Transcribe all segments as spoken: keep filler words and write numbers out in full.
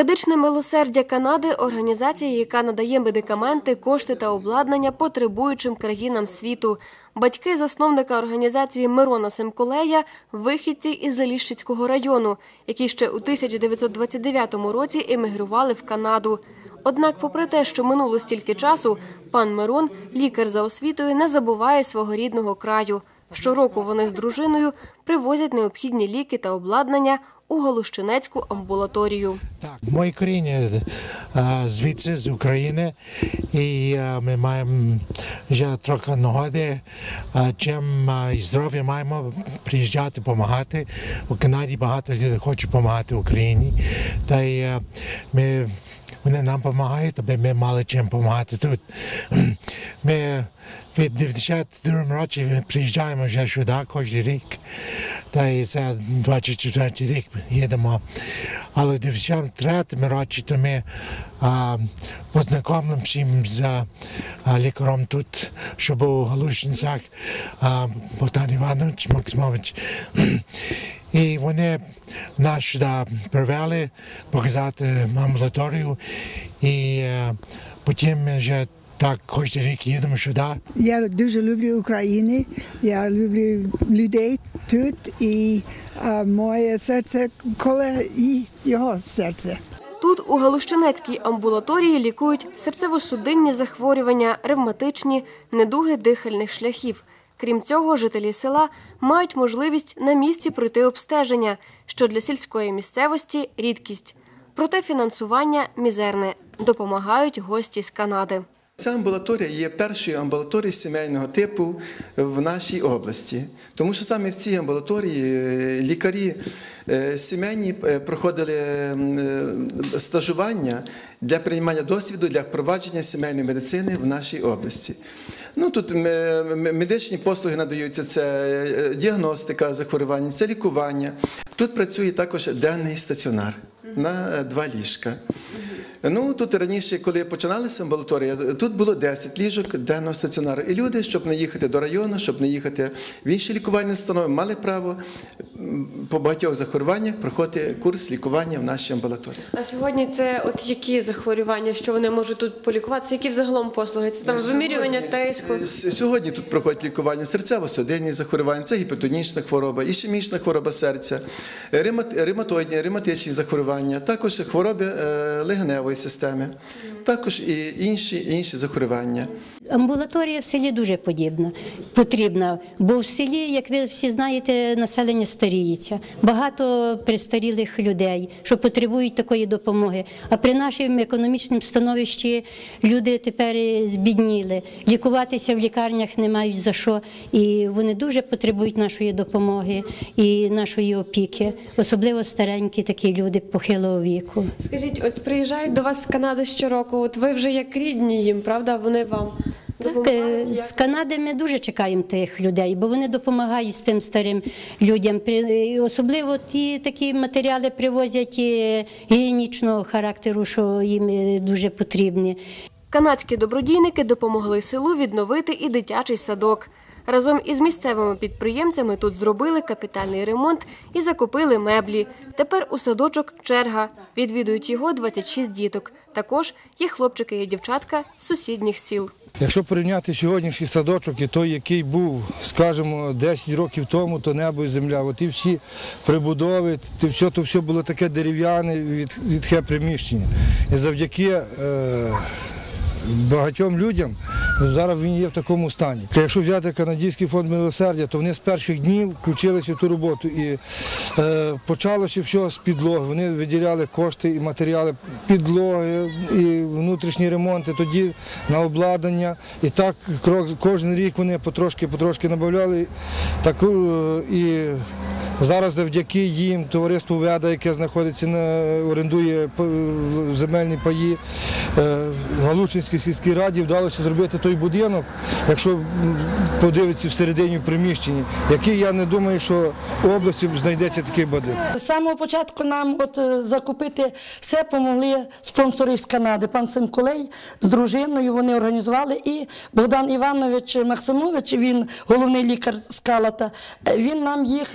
Медичне милосердя Канади – організація, яка надає медикаменти, кошти та обладнання потребуючим країнам світу. Батьки засновника організації Мирона Семколея – вихідці із Заліщицького району, які ще у тисяча дев'ятсот двадцять дев'ятому році емігрували в Канаду. Однак, попри те, що минуло стільки часу, пан Мирон, лікар за освітою, не забуває свого рідного краю. Щороку вони з дружиною привозять необхідні ліки та обладнання у Галущинецьку амбулаторію. Так, мої коріння звідси, з України, і ми маємо вже трохи нагоди, чим і здоров'я маємо приїжджати, допомагати. У Канаді багато людей хочуть допомагати Україні, та й ми, вони нам допомагають, аби ми мали чим допомагати тут. Ми від дев'яносто другого року приїжджаємо вже сюди кожен рік, та й це двадцять четвертий рік їдемо. Але в дев'яносто третьому році то ми а, познайомилися з а, лікарем тут, що був у Галущинцях, а, Богдан Іванович Максимович. І вони нас сюди привели показати амбулаторію, і а, потім ми вже так кожен рік їдемо сюди. Я дуже люблю Україну, я люблю людей тут, і а, моє серце коло і його серце. Тут у Галущинецькій амбулаторії лікують серцево-судинні захворювання, ревматичні, недуги дихальних шляхів. Крім цього, жителі села мають можливість на місці пройти обстеження, що для сільської місцевості – рідкість. Проте фінансування мізерне. Допомагають гості з Канади. Ця амбулаторія є першою амбулаторією сімейного типу в нашій області. Тому що саме в цій амбулаторії лікарі сімейні проходили стажування для приймання досвіду, для впровадження сімейної медицини в нашій області. Ну, тут медичні послуги надаються, це діагностика захворювань, це лікування. Тут працює також денний стаціонар на два ліжка. Ну, тут раніше, коли починалася амбулаторія, тут було десять ліжок денного стаціонару. І люди, щоб не їхати до району, щоб не їхати в інші лікувальні установи, мали право по багатьох захворюваннях проходити курс лікування в нашій амбулаторії. А сьогодні це от які захворювання, що вони можуть тут полікуватися? Які взагалом послуги? Це там вимірювання тиску? Сьогодні тут проходять лікування серцево-судинні захворювання, це гіпертонічна хвороба, ішемічна хвороба серця, ревматоїдні, ревматичні захворювання, також хвороби легеневої системи, також і інші, інші захворювання. Амбулаторія в селі дуже подібна, потрібна, бо в селі, як ви всі знаєте, населення старіється. Багато престарілих людей, що потребують такої допомоги. А при нашому економічному становищі люди тепер збідніли, лікуватися в лікарнях не мають за що. І вони дуже потребують нашої допомоги і нашої опіки, особливо старенькі такі люди похилого віку. Скажіть, от приїжджають до вас з Канади щороку, от ви вже як рідні їм, правда, вони вам? Так, з Канади ми дуже чекаємо тих людей, бо вони допомагають з тим старим людям. Особливо ті такі матеріали привозять гігієнічного характеру, що їм дуже потрібні. Канадські добродійники допомогли селу відновити і дитячий садок. Разом із місцевими підприємцями тут зробили капітальний ремонт і закупили меблі. Тепер у садочок черга. Відвідують його двадцять шість діток. Також є хлопчики і дівчатка з сусідніх сіл. Якщо порівняти сьогоднішній садочок і той, який був, скажімо, десять років тому, то небо і земля. От і всі прибудови, то все, то все було таке дерев'яне, від, відхе приміщення. І завдяки е, багатьом людям зараз він є в такому стані. Якщо взяти Канадський фонд милосердя, то вони з перших днів включилися в ту роботу. І е, почалося все з підлоги. Вони виділяли кошти і матеріали підлоги, і внутрішні ремонти, тоді на обладнання. І так кожен рік вони потрошки-потрошки набавляли. Так, і зараз завдяки їм товариству «Веда», яке знаходиться на орендує земельні паї, Галущинській сільській раді вдалося зробити той будинок, якщо подивитися всередині приміщення, який, я не думаю, що в області знайдеться такий будинок. З самого початку нам от закупити все помогли спонсори з Канади. Пан Семколей з дружиною, вони організували, і Богдан Іванович Максимович, він головний лікар з Калата, він нам їх порекомендував.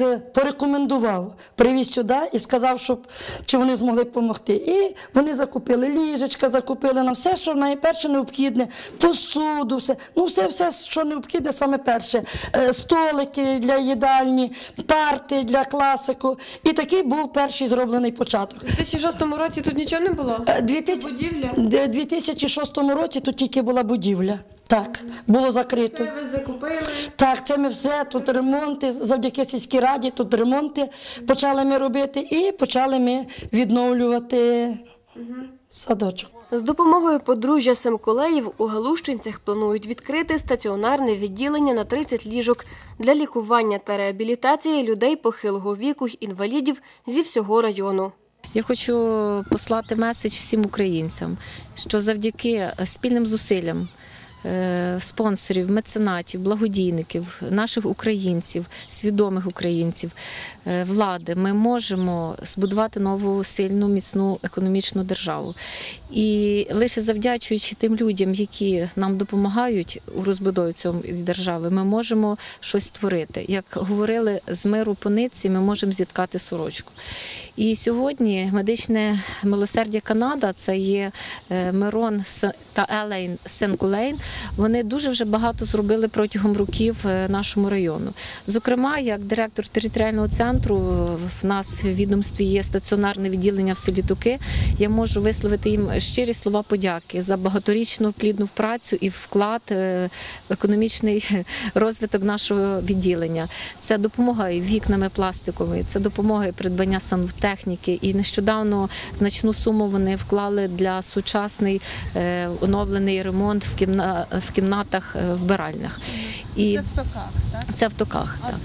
порекомендував, привіз сюди і сказав, щоб, чи вони змогли допомогти. І вони закупили ліжечка, закупили нам все, що найперше необхідне, посуду, все, ну все, все, що необхідне саме перше. Е, Столики для їдальні, парти для класику. І такий був перший зроблений початок. У дві тисячі шостому році тут нічого не було? Е, дві тисячі- Будівля? Д- дві тисячі шостому році тут тільки була будівля. Так, було закрито. Це ви закупили? Так, це ми все, тут ремонти, завдяки сільській раді, тут ремонти почали ми робити і почали ми відновлювати садочок. З допомогою подружжя Семколеїв у Галущинцях планують відкрити стаціонарне відділення на тридцять ліжок для лікування та реабілітації людей похилого віку й інвалідів зі всього району. Я хочу послати меседж всім українцям, що завдяки спільним зусиллям спонсорів, меценатів, благодійників, наших українців, свідомих українців, влади, ми можемо збудувати нову сильну, міцну економічну державу. І лише завдячуючи тим людям, які нам допомагають у розбудові цієї держави, ми можемо щось створити. Як говорили, з миру по нитці ми можемо зіткати сорочку. І сьогодні медичне милосердя Канада, це є Мирон та Елейн Сен-Кулейн, вони дуже вже багато зробили протягом років нашому району. Зокрема, як директор територіального центру, в нас в відомстві є стаціонарне відділення в селі Туки, я можу висловити їм щирі слова подяки за багаторічну плідну працю і вклад в економічний розвиток нашого відділення. Це допомога і вікнами пластиковими, це допомога і придбання сантехніки. І нещодавно значну суму вони вклали для сучасний оновлений ремонт в, кімна... в кімнатах вбиральнях. І... Це в Токах, так? Це в Токах, так.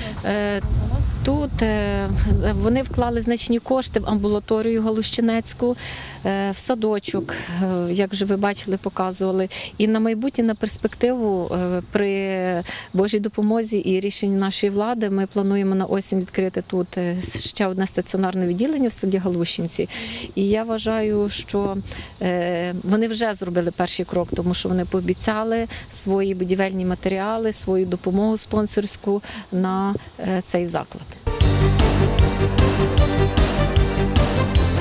Тут вони вклали значні кошти в амбулаторію Галущинецьку, в садочок, як вже ви бачили, показували. І на майбутнє, на перспективу, при Божій допомозі і рішенню нашої влади, ми плануємо на осінь відкрити тут ще одне стаціонарне відділення в селі Галущинці. І я вважаю, що вони вже зробили перший крок, тому що вони пообіцяли свої будівельні матеріали, свою допомогу спонсорську на цей заклад.